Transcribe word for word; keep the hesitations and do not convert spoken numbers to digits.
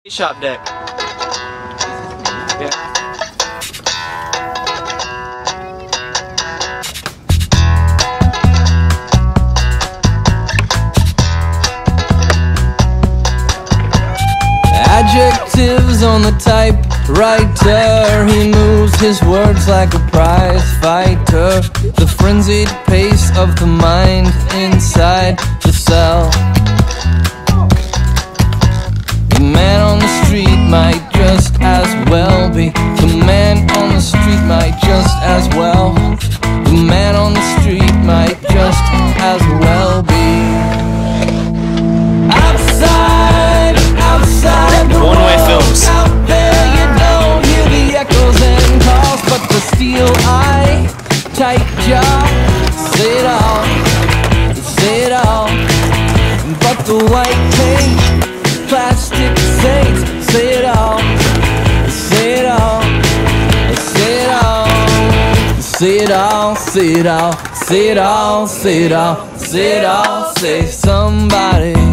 Shop deck. Yeah. Adjectives on the typewriter. He moves his words like a prize fighter. The frenzied pace of the mind inside the cell. The man on the street might just as well be. The man on the street might just as well. The man on the street might just as well be. Outside, outside the One-way films. Out there you don't hear the echoes and calls, but the steel eye, tight jaw, say it all, say it all. But the white paint, plastic saints, say it all, say it all, say it all, say it all, say it all, say it all, say it all, say it all, say somebody.